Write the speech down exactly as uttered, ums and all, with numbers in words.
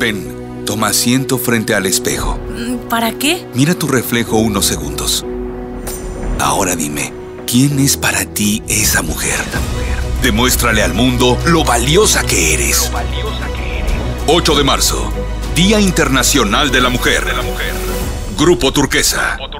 Ven, toma asiento frente al espejo. ¿Para qué? Mira tu reflejo unos segundos. Ahora dime, ¿quién es para ti esa mujer? Demuéstrale al mundo lo valiosa que eres. ocho de marzo, Día Internacional de la Mujer. Grupo Turquesa.